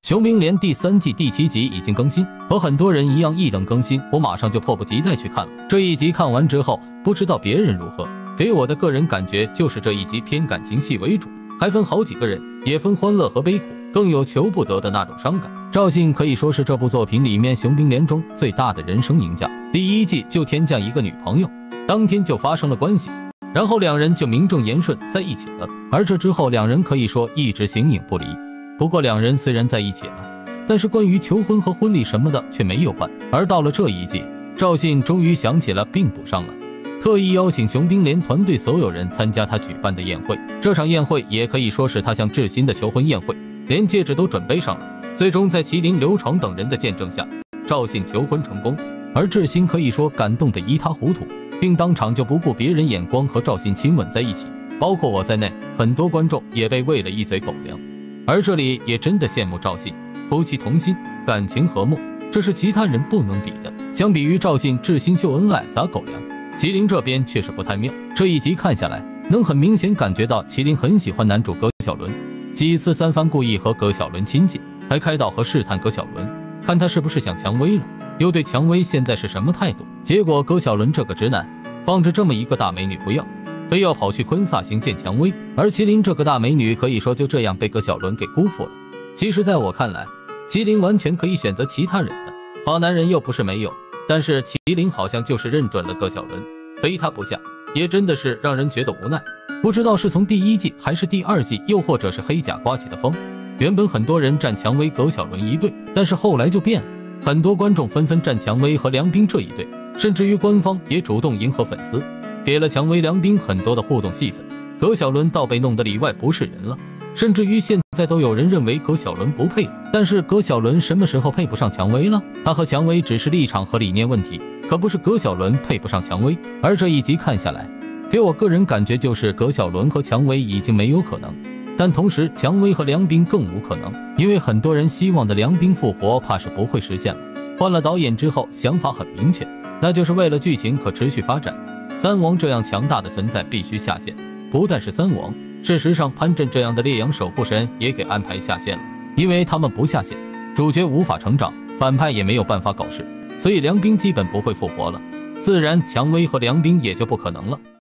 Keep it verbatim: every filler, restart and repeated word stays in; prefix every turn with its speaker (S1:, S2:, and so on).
S1: 雄兵连第三季第七集已经更新，和很多人一样一等更新，我马上就迫不及待去看了。这一集看完之后，不知道别人如何，给我的个人感觉就是这一集偏感情戏为主，还分好几个人，也分欢乐和悲苦，更有求不得的那种伤感。赵信可以说是这部作品里面雄兵连中最大的人生赢家，第一季就天降一个女朋友，当天就发生了关系，然后两人就名正言顺在一起了，而这之后两人可以说一直形影不离。不过两人虽然在一起了，但是关于求婚和婚礼什么的却没有办。而到了这一季，赵信终于想起了并补上了，特意邀请雄兵连团队所有人参加他举办的宴会。这场宴会也可以说是他向志新的求婚宴会，连戒指都准备上了。最终在麒麟、刘闯等人的见证下，赵信求婚成功，而志新可以说感动得一塌糊涂，并当场就不顾别人眼光和赵信亲吻在一起，包括我在内，很多观众也被喂了一嘴狗粮。而这里也真的羡慕赵信，夫妻同心，感情和睦，这是其他人不能比的。相比于赵信志新秀恩爱撒狗粮，麒麟这边确实不太妙。这一集看下来，能很明显感觉到麒麟很喜欢男主葛小伦，几次三番故意和葛小伦亲近，还开导和试探葛小伦，看他是不是想蔷薇了，又对蔷薇现在是什么态度。结果葛小伦这个直男，放着这么一个大美女不要，非要跑去昆萨行见蔷薇，而麒麟这个大美女可以说就这样被葛小伦给辜负了。其实在我看来，麒麟完全可以选择其他人的，好男人又不是没有，但是麒麟好像就是认准了葛小伦，非他不嫁，也真的是让人觉得无奈。不知道是从第一季还是第二季，又或者是黑甲刮起的风，原本很多人站蔷薇葛小伦一对，但是后来就变了，很多观众纷纷站蔷薇和梁斌这一对，甚至于官方也主动迎合粉丝，给了蔷薇梁斌很多的互动戏份。葛小伦倒被弄得里外不是人了，甚至于现在都有人认为葛小伦不配了。但是葛小伦什么时候配不上蔷薇了？他和蔷薇只是立场和理念问题，可不是葛小伦配不上蔷薇。而这一集看下来，给我个人感觉就是葛小伦和蔷薇已经没有可能，但同时蔷薇和梁斌更无可能，因为很多人希望的梁斌复活怕是不会实现了。换了导演之后，想法很明确，那就是为了剧情可持续发展，三王这样强大的存在必须下线。不但是三王，事实上潘震这样的烈阳守护神也给安排下线了，因为他们不下线，主角无法成长，反派也没有办法搞事，所以梁斌基本不会复活了，自然蔷薇和梁斌也就不可能了。